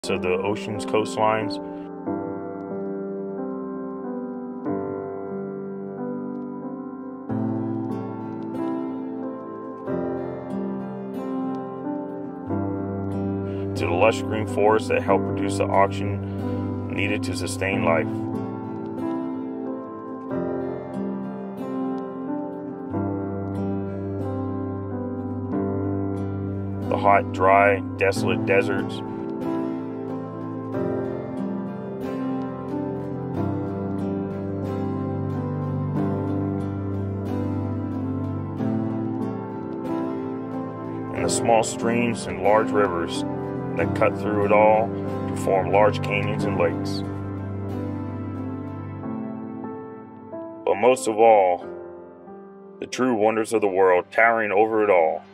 to the ocean's coastlines. To the lush green forests that help produce the oxygen needed to sustain life. The hot, dry, desolate deserts. And the small streams and large rivers that cut through it all to form large canyons and lakes. But most of all, the true wonders of the world towering over it all.